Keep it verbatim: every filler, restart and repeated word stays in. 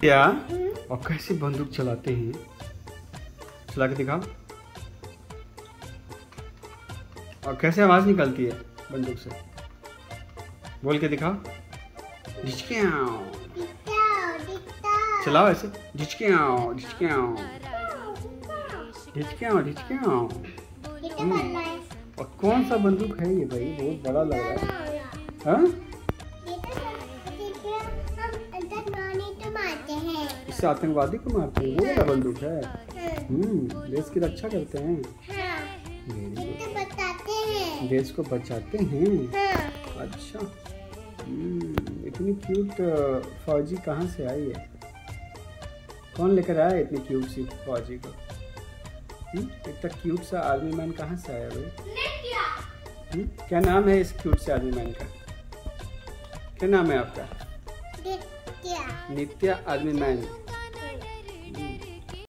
क्या और कैसे बंदूक चलाते हैं, चला के दिखाओ। और कैसे आवाज निकलती है बंदूक से, बोल के दिखाओ। झिचकियाओ, चलाओ ऐसे। झिचकियाओ झिचकियाओ झिचकियाओ झिचकियाओ। और कौन सा बंदूक है ये भाई, बहुत बड़ा लग रहा है। हाँ? इससे आतंकवादी को मारते हैं, वो वाला बंदूक है। हम्म, देश की रक्षा करते हैं। देश को बचाते हैं। अच्छा, इतनी क्यूट फौजी कहाँ से आई है? कौन लेकर आया इतनी क्यूट सी फौजी को? इतना क्यूट सा आर्मी मैन कहाँ से आया भाई? क्या नाम है इस क्यूट से आर्मी मैन का? क्या नाम है आपका? नित्या। Nitya army man.